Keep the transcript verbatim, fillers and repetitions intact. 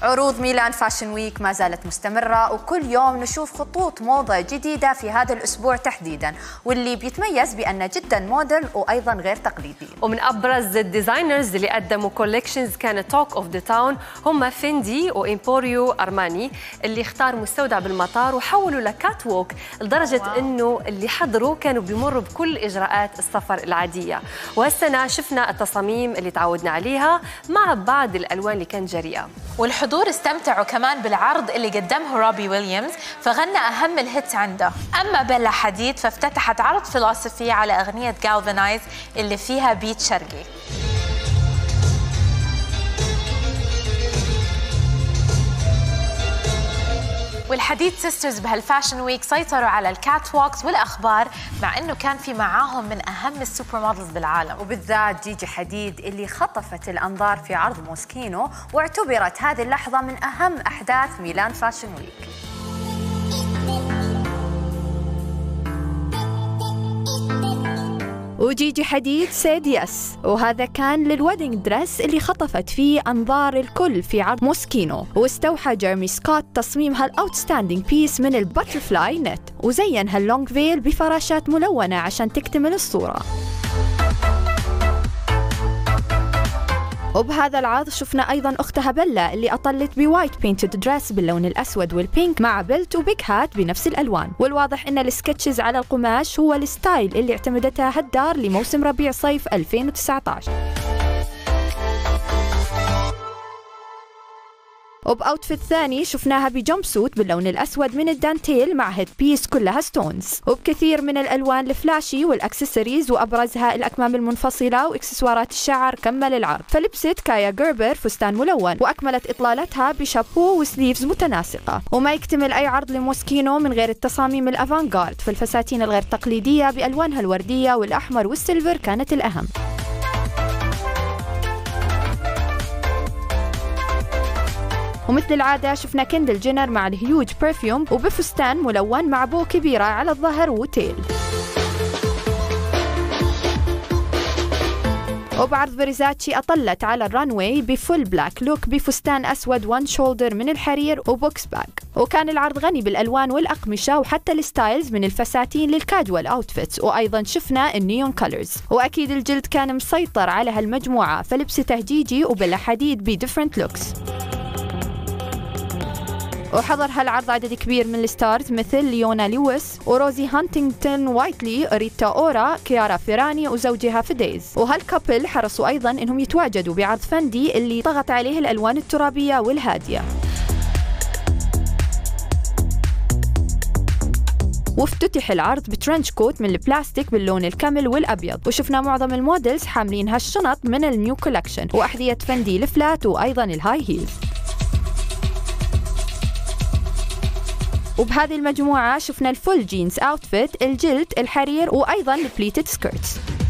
عروض ميلان فاشن ويك ما زالت مستمرة، وكل يوم نشوف خطوط موضة جديدة في هذا الأسبوع تحديدا، واللي بيتميز بأنه جدا موديل وأيضا غير تقليدي. ومن أبرز الديزاينرز اللي قدموا كولكشنز كانت توك اوف ذا تاون هم فيندي وإمبوريو أرماني، اللي اختار مستودع بالمطار وحولوا لكات ووك، لدرجة واو. إنه اللي حضروا كانوا بيمروا بكل إجراءات السفر العادية. وهالسنة شفنا التصاميم اللي تعودنا عليها مع بعض الألوان اللي كانت جريئة. والحضور استمتعوا كمان بالعرض اللي قدمه روبي ويليامز، فغنى أهم الهيت عنده. أما بيلا حديد فافتتحت عرض فلسفي على أغنية جالفانايز اللي فيها بيت شرقي. والحديد سيسترز بهالفاشن ويك سيطروا على الكات ووكس والأخبار، مع أنه كان في معاهم من أهم السوبر مودلز بالعالم، وبالذات جيجي حديد اللي خطفت الأنظار في عرض موسكينو، واعتبرت هذه اللحظة من أهم أحداث ميلان فاشن ويك. وجيجي حديد سيد يس، وهذا كان للويدنج دريس اللي خطفت فيه أنظار الكل في عرض موسكينو، واستوحى جيرمي سكوت تصميم هالأوتستاندينج بيس من الباترفلاي نت، وزين هاللونج فيل بفراشات ملونة عشان تكتمل الصورة. وبهذا العرض شفنا أيضاً أختها بيلا اللي أطلت بوايت بينتد دريس باللون الأسود والبينك مع بيلت وبيج هات بنفس الألوان، والواضح إن السكتشز على القماش هو الستايل اللي اعتمدتها هالدار لموسم ربيع صيف ألفين وتسعة عشر. وبأوتفيت ثاني شفناها بجمب سوت باللون الأسود من الدانتيل مع هيد بيس كلها ستونز، وبكثير من الألوان الفلاشي والأكسسوارز، وأبرزها الأكمام المنفصلة وإكسسوارات الشعر كمل العرض. فلبست كايا جيربر فستان ملون، وأكملت إطلالتها بشابو وسليفز متناسقة. وما يكتمل أي عرض لموسكينو من غير التصاميم الأفانغارد، فالفساتين الغير تقليدية بألوانها الوردية والأحمر والسيلفر كانت الأهم. ومثل العادة شفنا كندل جينر مع الهيوج برفيوم وبفستان ملون مع بو كبيرة على الظهر وتيل. وبعرض فيرزاتشي أطلت على الرانوي بفول بلاك لوك بفستان أسود وان شولدر من الحرير وبوكس باك، وكان العرض غني بالألوان والأقمشة وحتى الستايلز من الفساتين للكاجوال أوتفيتس، وأيضا شفنا النيون كولرز. وأكيد الجلد كان مسيطر على هالمجموعة، فلبسته جيجي وبلا حديد بديفرنت لوكس. وحضر هالعرض عدد كبير من الستارز مثل ليونا لويس وروزي هانتينغتون وايتلي، ريتا أورا، كيارا فيراني وزوجها فيديز. وهالكابل حرصوا أيضاً إنهم يتواجدوا بعرض فندي اللي طغت عليه الألوان الترابية والهادية. وافتتح العرض بترنش كوت من البلاستيك باللون الكامل والأبيض، وشفنا معظم الموديلز حاملين هالشنط من النيو كولكشن، وأحذية فندي الفلات وأيضاً الهاي هيلز. وبهذه المجموعة شفنا الفول جينز أوتفيت، الجلد، الحرير، وأيضاً البليتد سكيرتس.